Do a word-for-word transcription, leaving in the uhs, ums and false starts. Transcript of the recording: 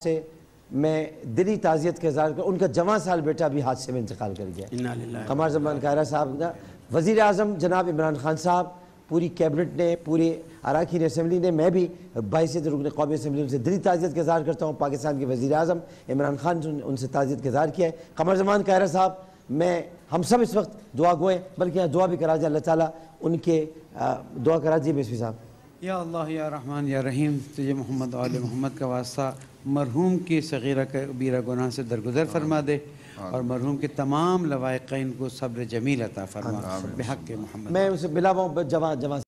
से मैं दिली ताज़ियत के इज़हार कर, उनका जवान साल बेटा भी हादसे में इंतकाल कर गया। कमर ज़मान कायरा साहब का वज़ीर आज़म जनाब इमरान खान साहब, पूरी कैबिनेट ने, पूरी अराकीन असम्बली ने, मैं भी बाइस रुकन कौमी असम्बली उनसे दिली ताज़ियत का इज़हार करता हूँ। पाकिस्तान के वज़ीर आज़म इमरान खान उनसे ताज़ियत का इज़हार किया है। कमर ज़मान कायरा साहब, मैं हम सब इस वक्त दुआ गोएँ, बल्कि यहाँ दुआ भी करा जाए, अल्लाह ताला उनके दुआ करा दिए बिस्मिल्लाह साहब। या अल्लाह या रहमान या रहीम, तुझे मोहम्मद आले मोहम्मद का वास्ता मरहूम की सगीरा कबीरा गुनाह से दरगुजर फरमा दे और मरहूम के तमाम लवाइक़ीन को सब्र जमील अता फरमा बेहक़ मोहम्मद। मैं उसे मिला हुआ जवान जवान